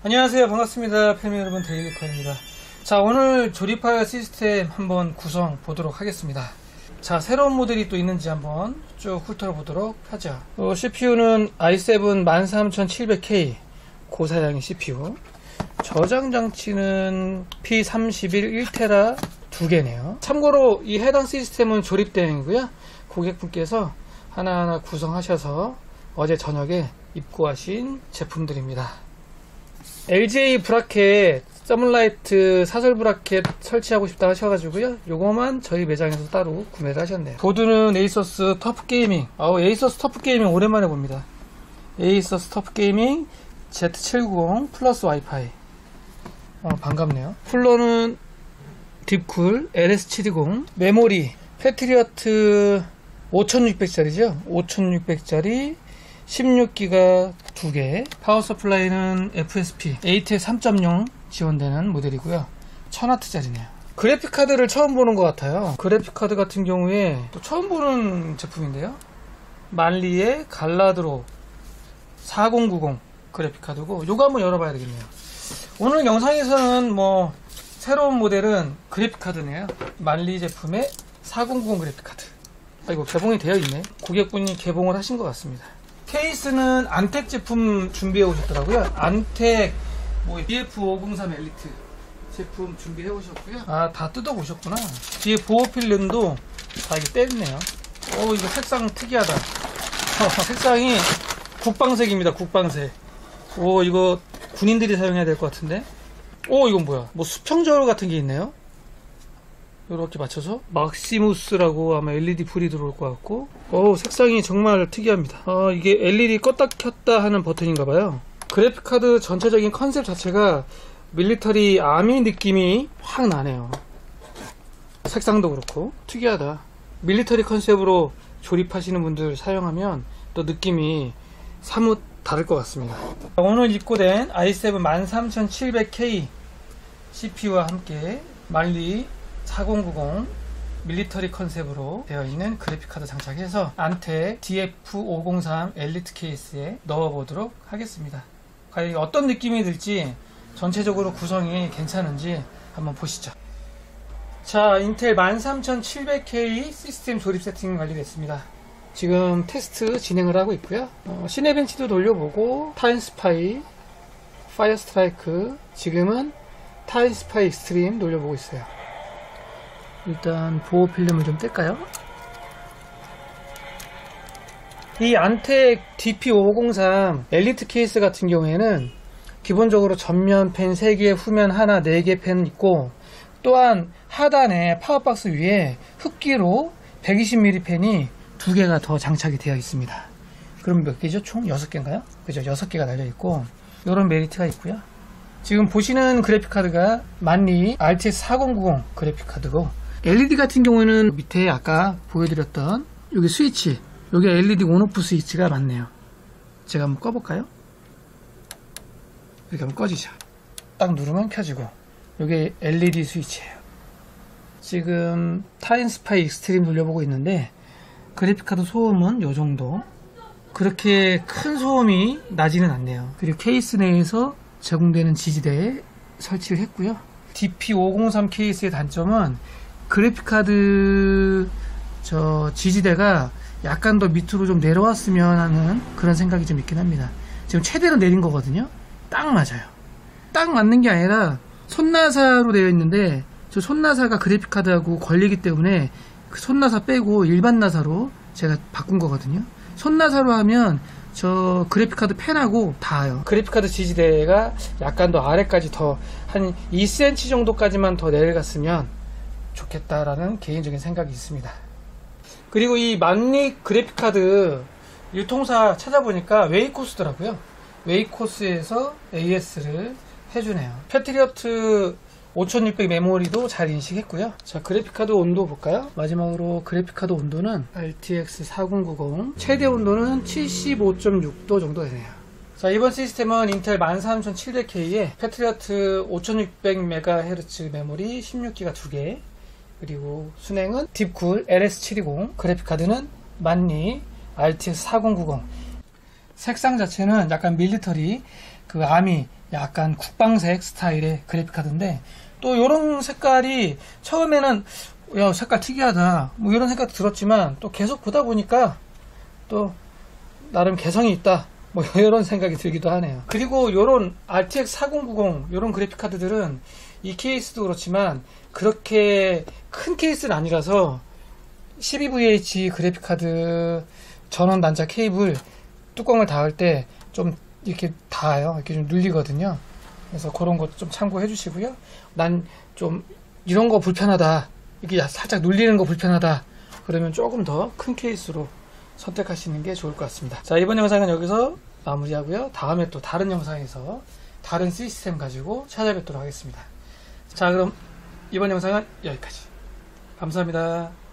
안녕하세요, 반갑습니다. 팬 여러분, 데일리커입니다. 자, 오늘 조립할 시스템 한번 구성 보도록 하겠습니다. 자, 새로운 모델이 또 있는지 한번 쭉 훑어보도록 하죠. CPU는 i7 13700K 고사양의 CPU, 저장 장치는 P31 1테라 2개네요. 참고로 이 해당 시스템은 조립 대행이고요. 고객분께서 하나하나 구성하셔서 어제 저녁에 입고하신 제품들입니다. LGA 브라켓, 서물라이트 사설 브라켓 설치하고 싶다 하셔가지고요. 요거만 저희 매장에서 따로 구매를 하셨네요. 보드는 에이서스 터프게이밍. 에이서스 터프게이밍 오랜만에 봅니다. 에이서스 터프게이밍 Z790 플러스 와이파이. 반갑네요. 쿨러는 딥쿨 LS720. 메모리 패트리어트 5600짜리죠. 5600짜리 16기가 2개. 파워 서플라이는 FSP ATX 3.0 지원되는 모델이고요. 1000W짜리네요. 그래픽카드를 처음 보는 것 같아요. 그래픽카드 같은 경우에 또 처음 보는 제품인데요. 만리의 갈라드로 4090 그래픽카드고, 요거 한번 열어봐야 되겠네요. 오늘 영상에서는 뭐 새로운 모델은 그래픽카드네요. 만리 제품의 4090 그래픽카드. 이거 개봉이 되어 있네. 고객분이 개봉을 하신 것 같습니다. 케이스는 안텍 제품 준비해 오셨더라고요. 안텍 BF503 엘리트 제품 준비해 오셨고요. 다 뜯어 보셨구나. 뒤에 보호 필름도 다 이게 뗐네요. 이거 색상 특이하다. 색상이 국방색입니다. 국방색. 이거 군인들이 사용해야 될 것 같은데. 이건 뭐야? 뭐 수평저울 같은 게 있네요. 이렇게 맞춰서 막시무스라고 아마 LED 불이 들어올 것 같고, 색상이 정말 특이합니다. 이게 LED 껐다 켰다 하는 버튼인가봐요. 그래픽카드 전체적인 컨셉 자체가 밀리터리 아미 느낌이 확 나네요. 색상도 그렇고 특이하다. 밀리터리 컨셉으로 조립하시는 분들 사용하면 또 느낌이 사뭇 다를 것 같습니다. 오늘 입고된 i7 13700K CPU와 함께 만리 4090 밀리터리 컨셉으로 되어 있는 그래픽카드 장착해서 안텍 DF503 엘리트 케이스에 넣어보도록 하겠습니다. 과연 어떤 느낌이 들지, 전체적으로 구성이 괜찮은지 한번 보시죠. 자, 인텔 13700K 시스템 조립 세팅 완료됐습니다. 지금 테스트 진행을 하고 있고요. 시네벤치도 돌려보고 타임스파이, 파이어스트라이크, 지금은 타임스파이 익스트림 돌려보고 있어요. 일단 보호 필름을 좀 뗄까요? 이 안텍 DP503 엘리트 케이스 같은 경우에는 기본적으로 전면 펜 3개, 후면 하나, 4개 펜 있고, 또한 하단에 파워박스 위에 흡기로 120mm 펜이 2개가 더 장착이 되어 있습니다. 그럼 몇 개죠? 총 6개인가요? 그죠? 6개가 달려있고, 이런 메리트가 있고요. 지금 보시는 그래픽카드가 만리 RTX 4090 그래픽카드고, LED 같은 경우에는 밑에 아까 보여드렸던 여기 스위치, 여기 LED 온오프 스위치가 맞네요. 제가 한번 꺼볼까요? 이렇게 한번 꺼지죠. 딱 누르면 켜지고, 여기 LED 스위치예요. 지금 타임스파이 익스트림 돌려보고 있는데 그래픽카드 소음은 요정도, 그렇게 큰 소음이 나지는 않네요. 그리고 케이스 내에서 제공되는 지지대에 설치를 했고요. DP503 케이스의 단점은 그래픽카드 지지대가 약간 더 밑으로 좀 내려왔으면 하는 그런 생각이 좀 있긴 합니다. 지금 최대로 내린 거거든요. 딱 맞아요. 딱 맞는 게 아니라 손나사로 되어 있는데, 저 손나사가 그래픽카드하고 걸리기 때문에 그 손나사 빼고 일반 나사로 제가 바꾼 거거든요. 손나사로 하면 저 그래픽카드 펜하고 닿아요. 그래픽카드 지지대가 약간 더 아래까지 더 한 2cm 정도까지만 더 내려갔으면 좋겠다라는 개인적인 생각이 있습니다. 그리고 이 만리 그래픽카드 유통사 찾아보니까 웨이코스더라고요. 웨이코스에서 AS를 해주네요. 패트리어트 5600 메모리도 잘 인식했고요. 자, 그래픽카드 온도 볼까요? 마지막으로 그래픽카드 온도는 RTX 4090, 최대 온도는 75.6도 정도 되네요. 자, 이번 시스템은 인텔 13700K에 패트리어트 5600MHz 메모리 16기가 2개, 그리고 순행은 딥쿨 LS720, 그래픽카드는 만리 RTX 4090. 색상 자체는 약간 밀리터리 그 아미 약간 국방색 스타일의 그래픽카드인데, 또 요런 색깔이 처음에는 야 색깔 특이하다 뭐 이런 생각도 들었지만, 또 계속 보다 보니까 또 나름 개성이 있다 뭐 이런 생각이 들기도 하네요. 그리고 요런 RTX 4090 요런 그래픽카드들은 이 케이스도 그렇지만 그렇게 큰 케이스는 아니라서 12VH 그래픽카드 전원 단자 케이블 뚜껑을 닫을 때 좀 이렇게 닿아요. 이렇게 좀 눌리거든요. 그래서 그런 것도 좀 참고해 주시고요. 난 좀 이런 거 불편하다, 이게 살짝 눌리는 거 불편하다 그러면 조금 더 큰 케이스로 선택하시는 게 좋을 것 같습니다. 자, 이번 영상은 여기서 마무리하고요. 다음에 또 다른 영상에서 다른 시스템 가지고 찾아뵙도록 하겠습니다. 자, 그럼 이번 영상은 여기까지. 감사합니다.